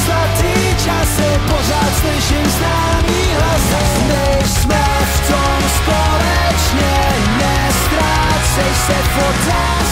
zlatý časy, pořád slyším známý hlasy. My jsme v tom společně, nestrácej se v